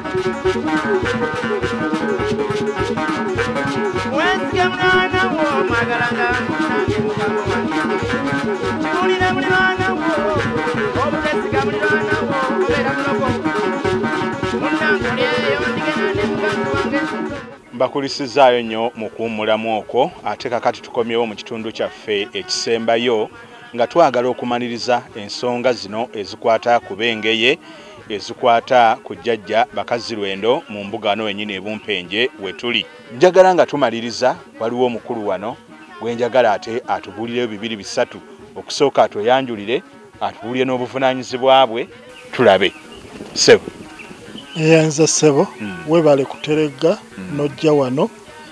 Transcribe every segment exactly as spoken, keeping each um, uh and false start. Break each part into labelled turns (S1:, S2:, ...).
S1: Mbakulisizaayo nnyo mu kuwummulamu okwo ate kakati tukomyewo mu kitundu kyaffe ekisembayo nga twagala okumaliriza ensonga zino ezikwata ku Bengeye ezikwata ku jjajja Bakazirwendo mu mbuga wano wennyini e Bumpejja we tuli. Njagala nga tumaliriza waliwo omukulu wano gwe njagala ate atubuulireyo bibiri bisatu okusooka atweyanjulire atubuulire n'obuvunaanyizibwa bwe tulabe. Sebo.
S2: Eyanza Sebo mm. webale kuteregga mm. nojja wano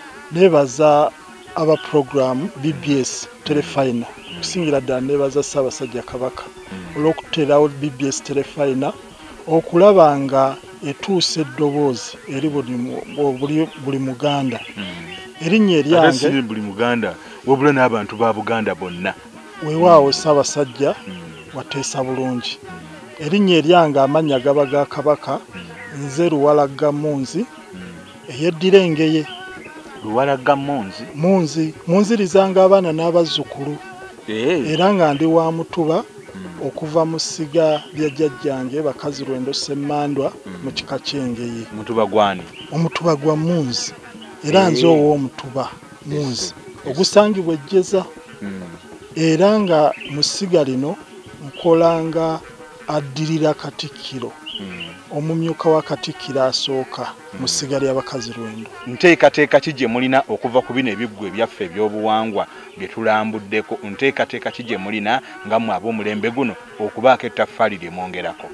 S2: nebaza aba program B B S telefina mm. kusingira ddala nebaza Ssaabasajja Kabaka mm. olw'okuterawo B B S telefina okulaba nga etuuse eddoboozi eri buli, buli Muganda mm. erinnya eryange
S1: ate buli Muganda wabula n'abantu ba Buganda bonna
S2: weewaawo Ssaabasajja mm. wateesa bulungi mm. erinnya eryange amannya gaba ga Kabaka mm. nze Luwalagga Munzi eyeddira Engeye.
S1: Luwalagga Munzi
S2: Munzi munzirizanga abaana n'abazzukulu era nga ndi wa Mutuba mm. okuva mu ssiga lya jjajjange Bakazirwendo Semmandwa mm. mu kika ky'Engeye.
S1: Mutuba gwani?
S2: Omutuba gwa Munzi era nze ow'Omutuba Munzi ogusangibwa Ejjeza mm. era nga mu ssiga lino nkolanga addirira Katikkiro mm. omumyuka wa Katikkiro asooka mu ssiga lya Bakazirwendo.
S1: Nteekateeka ki gye mulina okuva ku bino ebiggwa ebyaffe eby'obuwangwa bye tulambuddeko? Nteekateeka ki gye mulina nga mmwe ab'omulembe guno okubaako ettaffaali lye mwongerako?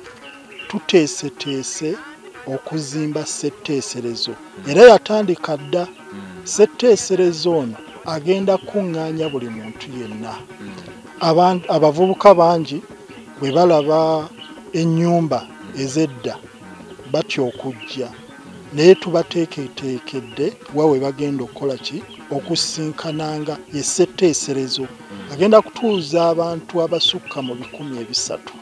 S2: Tuteeseteese okuzimba ssetteeserezo era yatandika dda. Ssetteeserezo ono agenda kuŋŋaanya buli muntu yenna. Abavubuka bangi bwe balaba ennyumba ezedda batya okujja naye tubateeketeekedde wawe bagenda okukola ki okusinkananga essetteeserezo agenda kutuuza abantu abasukka mu bikumi ebisatu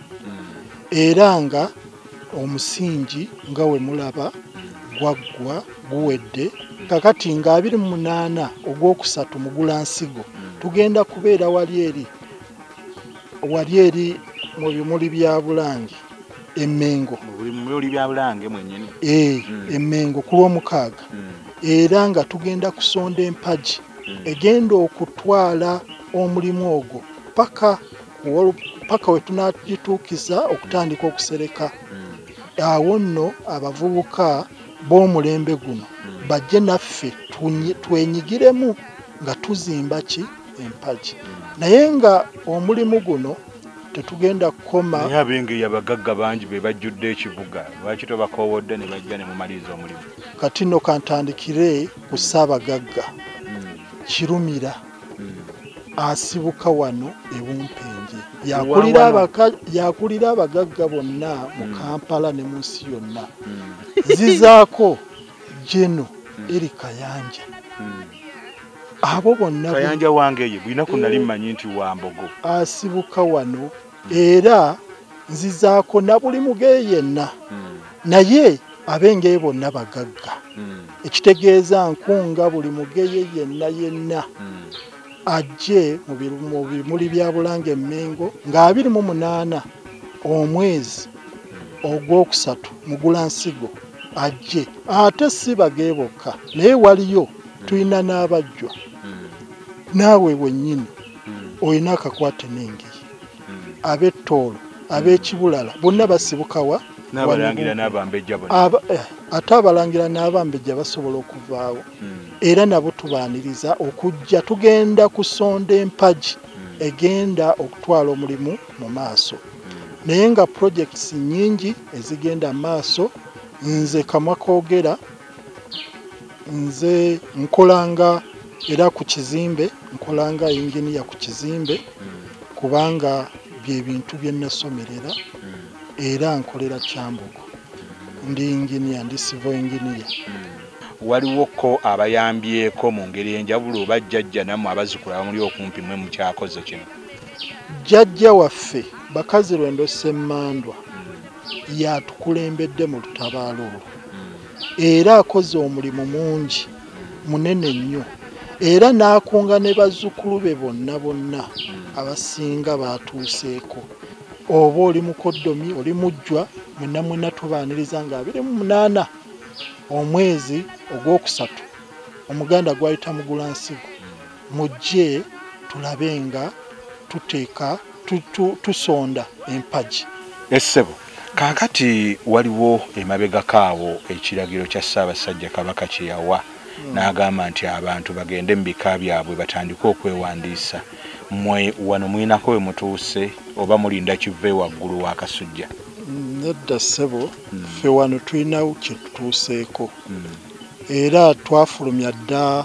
S2: era nga omusingi nga we mulaba gwaggwa guwedde kakati nga abiri mu munaana ogwokusatu Mugulansigo tugenda kubeera wali eri wali eri mu bimuli bya Bulange Emmengo
S1: muri bya Bulange mwennyini
S2: eh mm. Emmengo ku lw'omukaaga mm. era nga tugenda kusonda empagi mm. egenda okutwala omulimu ogwo paka paka we tunagituukiza okutandika okusereka mm. awo nno abavubuka b'omulembe guno mm. bajje naffe twenyigiremu nga tuzimba ki empagi mm. naye nga omulimu guno tetugenda kukoma.
S1: Naye Abengeye abagagga bangi be bajjudde ekibuga lwaki tobakoowodde ne bajja ne mumaliriza omulimu?
S2: Kati nno kantandikire ku Ssaabagagga mm. Kirumira mm. asibuka wano e Bumpejja yakulira abagagga bonna mu mm. Kampala ne mu nsi yonna mm. zizaako Jeno mm. eri Kayanja mm. abo bonna
S1: Kayanja wange bulina ku nali mmanyi nti wa Mbogo
S2: asibuka wano era nzizaako na buli Mugeye yenna mm. naye Abengeye bonna bagagga mm. ekitegeeza nkunga buli Mugeye yenna yenna mm. ajje mu bimuli bya Bulange Emmengo nga abiri mu munaana omwezi mm. ogwokusatu Mugulansigo ajje ate si Bageye bokka naye waliyo mm. tulina n'abajjwa mm. naawe wennyini mm. olina akakwate n'Engeye mm. ab'Ettoolo ab'Ekibulala bonna basibukawa
S1: n'abalangira n'Abambejja bonna
S2: eh, ate abalangira n'Abambejja basobola okuvaawo mm. era nabo tubaaniriza okujja tugenda kusonda empagi mm. egenda okutwala omulimu mu maaso mm. naye nga projects nnyingi ezigenda maaso. Nze Kamwa Koogera nze nkolanga era ku kizimbe nkolanga engineer ku kizimbe mm. kubanga bye bintu bye nasomerera mm. era nkolera Kyambogo mm. ndi engineer ndi civil engineer mm.
S1: waliwo ko abayambyeko mu ngeri enjawulo oba jjajja nammwe abazzukulu muli okumpi mwe mukyakoze kino?
S2: Jjajja waffe Bakazirwendo Semmandwa mm. yatukulembedde mu lutabaalo olwo mm. era akoze omulimu mungi munene nnyo era n'akunga ne bazzukulu be bonna bonna abasinga baatuuseeko oba oli mukoddomi oli mujjwa mwenna mwenna tubaaniriza nga abiri mu munaana omwezi ogwokusatu omuganda gwayita mugulansigo mujje tulabe nga tuteeka tusonda empagi
S1: essebo kaakati waliwo emabega kaawo ekiragiro kya Ssaabasajja Kabaka kye yawa n'agamba nti abantu bagende mu bika byabwe batandike okwewandiisa mmwe wano mulinako we mutuuse oba mulinda kive waggulu wa Kasujja?
S2: Nedda ssebo ffe wano tulinawo kye tutuuseeko era twafulumya dda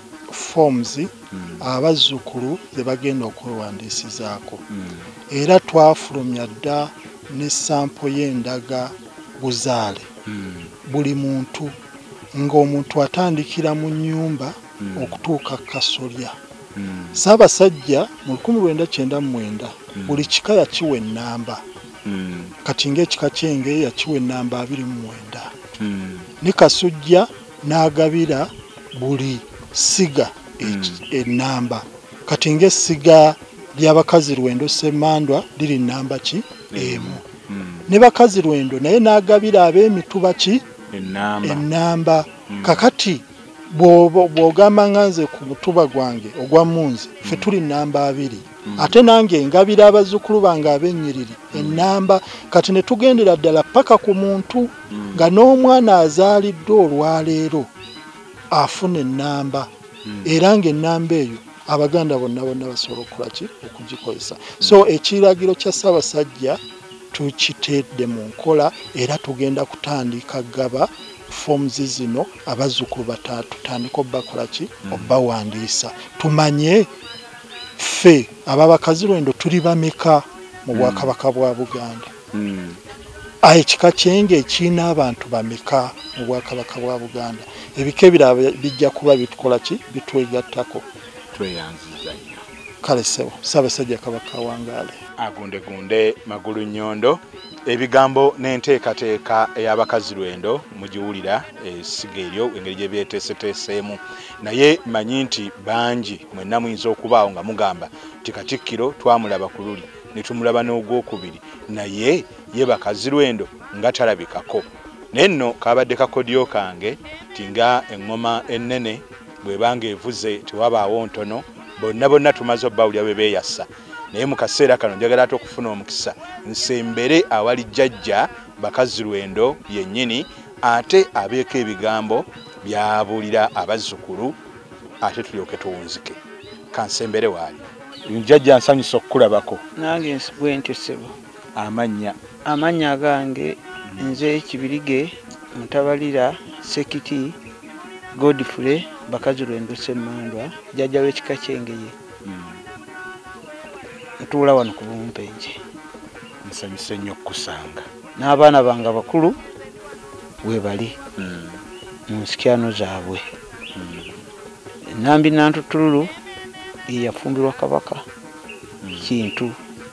S2: forms abazzukulu ze bagenda okwewandiisizaako era twafulumya dda ne sampo y'endaga buzaale buli muntu ng'omuntu atandikira mu nnyumba okutuuka kasolya Ssaabasajja mu lukumi lwenda kyenda mu mwenda buli kika yakiwa ennamba kati ng'ekika ky'Engeye yakiwa ennamba abiri mu mwenda ne Kasujja n'agabira buli siga ennamba kati ng'essiga ly'abakazi Lwendo Ssemmandwa liri nnamba ki emu ne bakazi Lwendo naye n'agabira ab'emituba ki ennamba kakati bw'ogamba nga nze ku mutuba gwange ogwa Munzi ffe tuli nnamba abiri ate nange ngabira abazzukulu bange ab'ennyiriri ennamba kati ne tugendera ddala paka ku muntu nga n'omwana azaaliddwa olwaleero afuna ennamba era ng'ennamba eyo abaganda bonna bonna basobola okukola ki okugikozesa so ekiragiro kya Ssaabasajja tukiteedde mu nkola era tugenda kutandika gaba forms zino abazzukulu batatu tutandika obbakola ki obbawandiisa tumanye ffe ababakazi Lwendo tuli bameka mu Bwakabaka bwa Buganda ekika ky'Engeye kirina abantu bameka mu Bwakabaka bwa Buganda ebika ebirala bijja kuba bitukola ki bitwegattako
S1: tweyanziza nnyo
S2: kale ssebo Ssaabasajja Kabaka wangaale
S1: agundegunde magulu nnyondo ebigambo n'enteekateeka ey'abakazi Lwendo mugiwulira essiga eryo engeri gye byeteeseteeseemu naye manyi nti bangi mwenna muyinza okubaawo nga mugamba ti Katikkiro twamulaba ku luli ne tumulaba n'ogwokubiri naye ye bakazi Lwendo nga talabikako naye nno kaabadde kakodyo kange tinga eŋŋoma ennene bw'ebanga evuze tewabaawo ntono bonna bonna tumaze obbawulira bwe beeyassa naye mu kaseera kano njagala ate okufuna omukisa nsembere awali jjajja bakazi Lwendo yennyini ate abeeko ebigambo byabuulira abazzukulu ate tulyoke tuwunzike kansembere waali jjajja nsanyusa okukulabako
S3: nange bwe ntyo ssebo
S1: amannya
S3: amannya gange nze Kibirige Mutabalira Sekiti Godfrey bakazi Lwendo Ssemmandwa jjajja w'ekika ky'Engeye ntuula wano ku Bumpejja
S1: nsanyuse nnyo okukusanga
S3: n'abaana bange bakulu we bali mu nsikyano zaabwe Nambi Nantutululu yafumbirwa Kabaka Kintu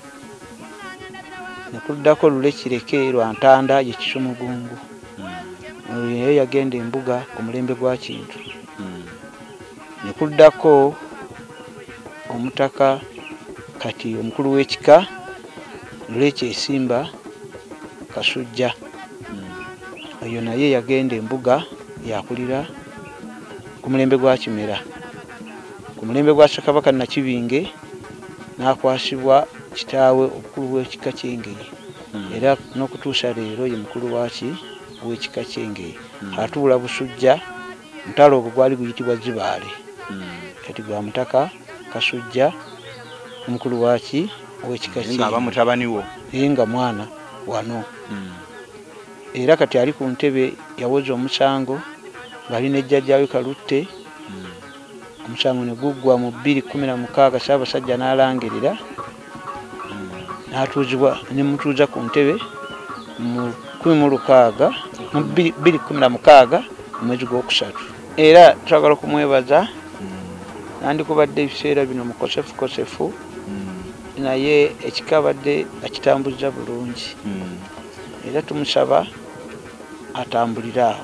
S3: nekuddako Lule Kireke lwa Ntanda ye Kisumugungu oyo yagenda embuga ku mulembe gwa Kintu nekuddako Omutaka kati omukulu w'ekika Lule Kyesimba Kasujja oyo naye yagenda embuga yakulira ku mulembe gwa Kimera ku mulembe gwa Ssekabaka Nakibinge n'akwasibwa kitaawe omukulu w'ekika ky'Engeye era n'okutuusa leero ye mukulu waki w'ekika ky'Engeye atuula Busujja mutalo ogwo gwali guyitibwa Zibaale kati gwa Mutaka Kasujja omukulu waki w'ekika ky'Engeye
S1: nga bamutabani wo
S3: nga mwana wano era kati ali ku ntebe yawoza omusango ng'ali ne jjajjaawe Kalutte omusango ne guggwa mu bbiri kkumi na mukaaga Ssaabasajja n'alangirira n'atuuzibwa ne mutuuza ku ntebe mu kkumi mu lukaaga mu bbiri kkumi na mukaaga mu mwezi gw'okusatu era twagala okumwebaza nandikubadde ebiseera bino mukosefu kosefu naye ekikabadde akitambuza bulungi era tumusaba atambulire awo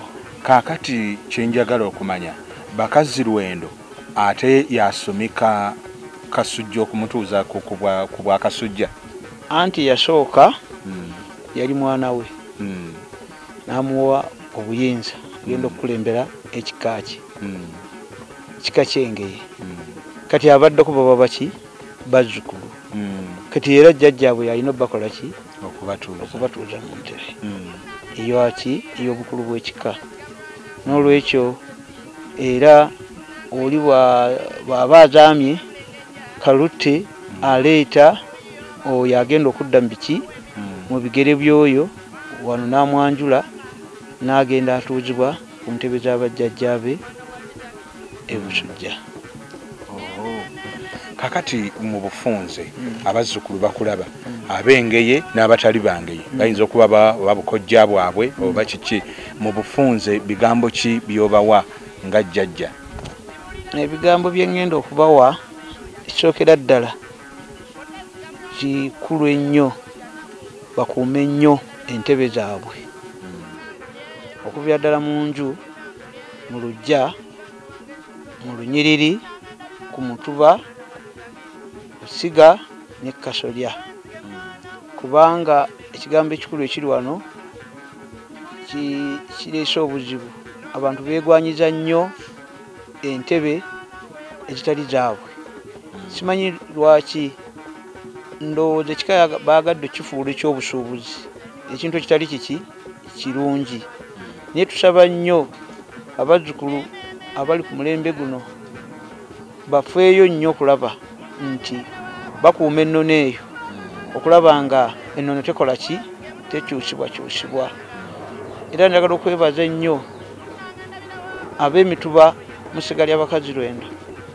S1: Kakati kyenjagala okumanya bakazi lwendo ate yasomika kasujja okumutuuza ku bwa kasujja
S3: anti yasooka
S1: mm.
S3: yali mwana we
S1: mm.
S3: n'amuwa obuyinza genda okukulembera ekika kye
S1: mm.
S3: kika ky'Engeye
S1: mm.
S3: kati abaddeko baba baki bazzukulu
S1: mm.
S3: kati era jjajjaabwe yalina obbakola ki
S1: okubatuuza
S3: okubatuuza mu ntebe
S1: mm.
S3: eyo ki ey'obukulu bw'ekika n'olwekyo era oli bw'aba azaamye Kalutte aleeta oyo agenda okudda mu biki mu bigere by'oyo wano n'amwanjula n'agenda atuuzibwa ku ntebe z'abajjajjaabe e Busujja.
S1: Kakati mu bufunze abazzukulu bakulaba ab'Engeye n'abatali b'Engeye bayinza okuba babukojja bwabwe oba kiki mu bufunze bigambo ki byobawa nga jjajja?
S3: Ebigambo bye ngenda okubawa ekisookera ddala kikulu ennyo bakuume nnyo entebe zaabwe okubya ddala mu nju mu luggya mu lunyiriri ku mutuba kusiga ne kasolya kubanga ekigambo ekikulu ekiri wano kireese obuzibu abantu beegwanyiza nnyo entebe ezitali zaabwe simanyi lwaki ndowooza ekika baagadde kifuula ekyobusuubuzi ekintu ekitali kiki kirungi naye tusaba nnyo abazzukulu abali ku mulembe guno bafeeyo nnyo okulaba nti bakuuma ennono eyo okulaba nga ennono tekola ki tekyusibwa kyusibwa era njagala okwebaza ennyo ab'emituba musigali abakazi lwendo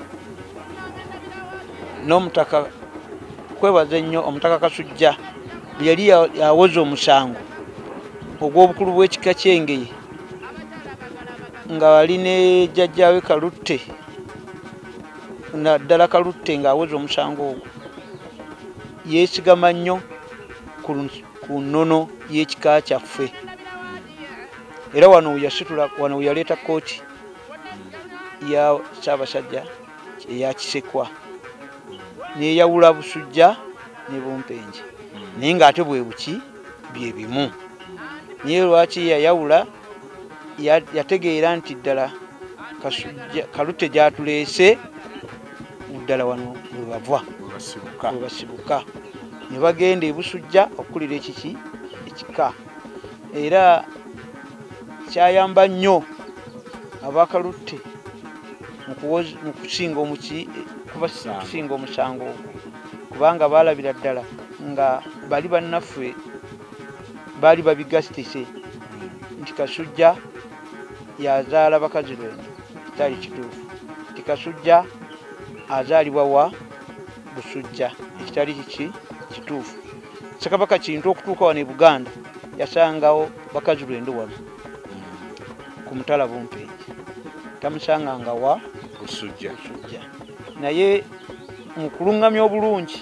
S3: n'omutaka kwebaza ennyo omutaka Kasujja yali yawoza omusango ogw'obukulu bw'ekika ky'Engeye nga wali ne jjajjaawe Kalutte naddala Kalutte ng'awoza omusango ogwo yeesigama nnyo ku nnono y'ekika kyaffe era wano yasitula wano yaleeta kkooti ya Ssaabasajja eya Kisekwa neyawula Busujja ne Bumpejja naye ng'ate bwe buki bye bimu naye lwaki yayawula yategeera nti ddala Kalutte gy'atuleese ddala wano we bava we basibuka ne bagenda e Busujja okukulira ekiki ekika era kyayamba nnyo abakalutte mu kusinga omuki kubasinga omusango ogwo kubanga baalabira ddala nga bali bannaffe baali babigasitise nti Kasujja yazaala bakazi lwendo kitali kituufu nti Kasujja azaalibwa wa Busujja ekitali kiki kituufu Ssekabaka Kintu okutuuka wano e Buganda yasangawo bakazi lwendo wano ku mutala Bumpejja tamusanganga wa
S1: Busujja
S3: naye mu kulungamya obulungi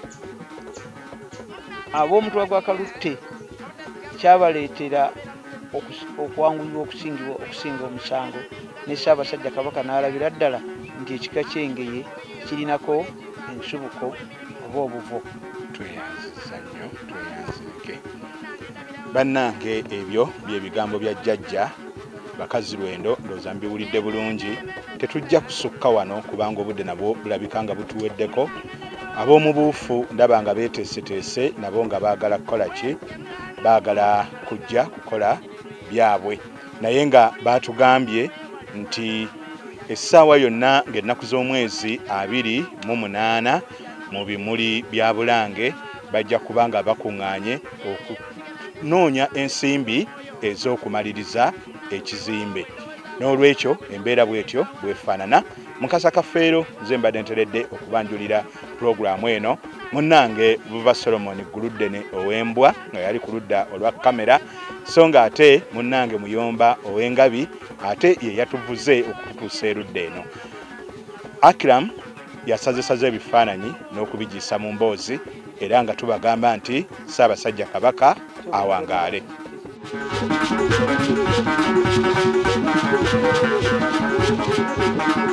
S3: ab'omutwe gwa Kalutte kyabaleetera okwanguyirwa okusingibwa okusinga omusango ne Ssaabasajja Kabaka n'alabira ddala nti ekika ky'Engeye kirinako ensubuko oba obuvo.
S1: Tweyanziza nnyo tweyanzike bannange ebyo bye bigambo bya jjajja bakazi lwendo ndowooza mbiwulidde bulungi tetujja kusukka wano kubanga obudde nabwo bulabika nga butuweddeko ab'omu buufu ndaba nga beeteeseteese nabo nga baagala kukola ki baagala kujja kukola byabwe naye nga baatugambye nti essaawa yonna ng'ennaku z'omwezi abiri mu munaana mu bimuli bya Bulange bajja kuba nga bakuŋŋaanye okunoonya ensimbi ez'okumaliriza ekizimbe n'olwekyo embeera bwetyo bwefaanana Mukasa Kafeero nze mbadde nteredde okubanjulira pulogulaamu eno munnange Buva Solomon Guluddene ow'Embwa nga yali ku ludda olwa kamera so nga ate munnange Muyomba ow'Engabi ate ye yatuvuze okututuusa erudda eno. Akiram yasazesaze ebifaananyi n'okubigiisa mu mboozi era nga tubagamba nti Ssaabasajja Kabaka awangaale.
S4: Thank you.